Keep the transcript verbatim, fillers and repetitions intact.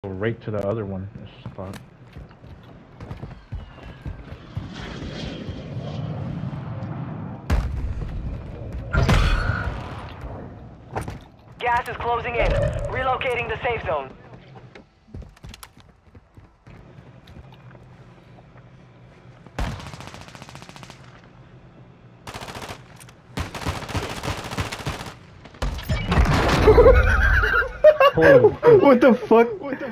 right to the other one. This spot. Gas is closing in. Relocating the safe zone. Holy What the fuck? What the